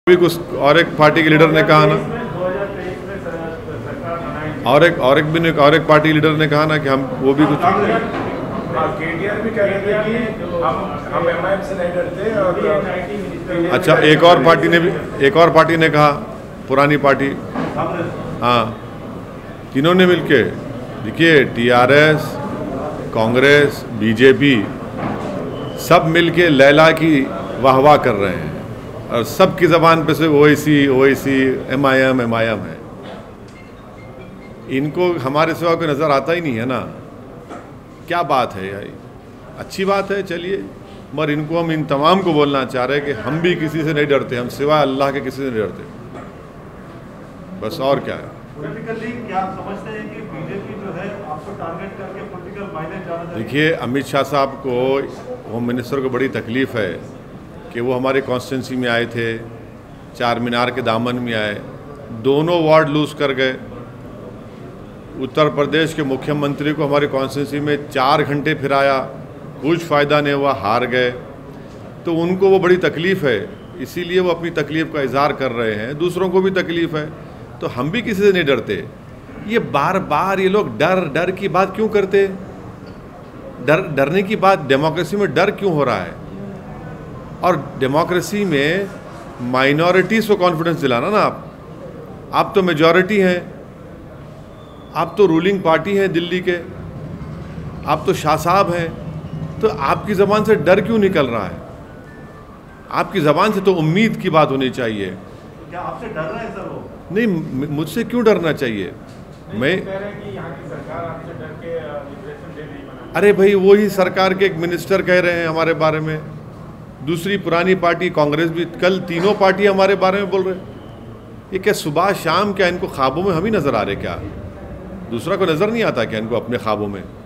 भी कुछ और एक पार्टी के लीडर ने कहा ना, और एक पार्टी लीडर ने कहा ना कि हम वो भी कुछ केटीआर भी कह रहे थे कि हम एमआईएम से नहीं डरते। और अच्छा, एक और पार्टी ने कहा, पुरानी पार्टी, हाँ, तीनों ने मिलके, देखिए टीआरएस, कांग्रेस, बीजेपी सब मिलके लैला की वाहवाह कर रहे हैं और सबकी ज़बान पे से ओवैसी एमआईएम है। इनको हमारे सिवा कोई नज़र आता ही नहीं है ना। क्या बात है यार, अच्छी बात है, चलिए, मगर इनको हम इन तमाम को बोलना चाह रहे हैं कि हम भी किसी से नहीं डरते, हम सिवाय अल्लाह के किसी से नहीं डरते, बस। और क्या है, क्या समझते हैं कि बीजेपी जो है आपको टारगेट करके पॉलिटिकल माइलेज ज़्यादा? देखिए, अमित शाह साहब को, होम मिनिस्टर को बड़ी तकलीफ़ है कि वो हमारे कॉन्स्टिट्यूंसी में आए थे, चार मीनार के दामन में आए, दोनों वार्ड लूज़ कर गए। उत्तर प्रदेश के मुख्यमंत्री को हमारे कॉन्स्टिट्यूंसी में 4 घंटे फिराया, कुछ फ़ायदा नहीं हुआ, हार गए। तो उनको वो बड़ी तकलीफ़ है, इसीलिए वो अपनी तकलीफ़ का इजहार कर रहे हैं। दूसरों को भी तकलीफ़ है, तो हम भी किसी से नहीं डरते। ये बार बार ये लोग डर की बात क्यों करते? डरने की बात, डेमोक्रेसी में डर क्यों हो रहा है? और डेमोक्रेसी में माइनॉरिटीज़ को कॉन्फिडेंस दिलाना ना, आप तो मेजॉरिटी हैं, आप तो रूलिंग पार्टी हैं दिल्ली के, आप तो शाह साहब हैं, तो आपकी ज़बान से डर क्यों निकल रहा है? आपकी ज़बान से तो उम्मीद की बात होनी चाहिए। क्या आपसे डर रहे हैं सर वो? नहीं, मुझसे क्यों डरना चाहिए? मैं कह रहे हैं कि यहाँ की सरकार आपसे डर के लिबरेशन डे नहीं मना। अरे भाई, वही सरकार के एक मिनिस्टर कह रहे हैं हमारे बारे में, दूसरी पुरानी पार्टी कांग्रेस भी, कल तीनों पार्टी हमारे बारे में बोल रहे हैं। ये क्या सुबह शाम, क्या इनको ख्वाबों में हम ही नज़र आ रहे? क्या दूसरा को नज़र नहीं आता क्या इनको अपने ख्वाबों में?